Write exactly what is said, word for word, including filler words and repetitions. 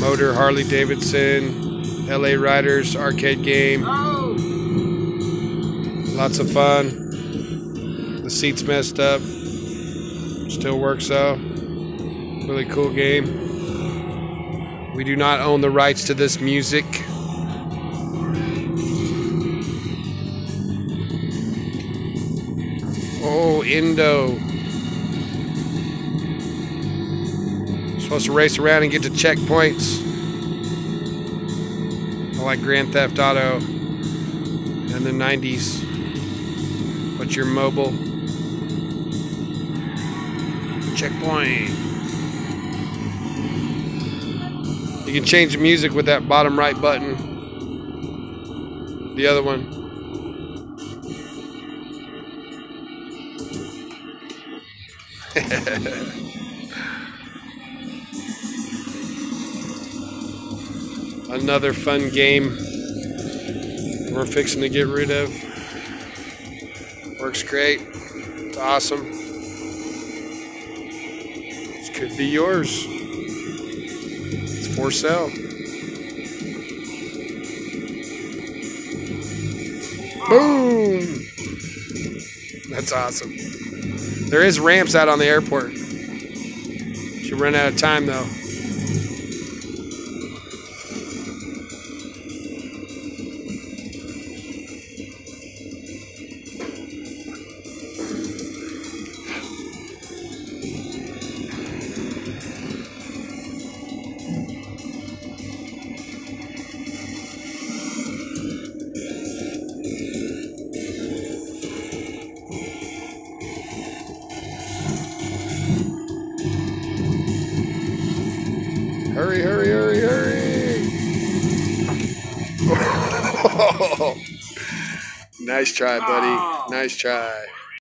Motor, Harley Davidson, L A Riders arcade game. Lots of fun. The seat's messed up. Still works though. Really cool game. We do not own the rights to this music. Oh, Indo. Supposed to race around and get to checkpoints. I like Grand Theft Auto in the nineties. But you're mobile. Checkpoint. You can change the music with that bottom right button. The other one. Another fun game we're fixing to get rid of. Works great. It's awesome. This could be yours. It's for sale. Boom! That's awesome. There is ramps out on the airport. Should run out of time though. Hurry, hurry, hurry, hurry. Nice try, buddy. Nice try.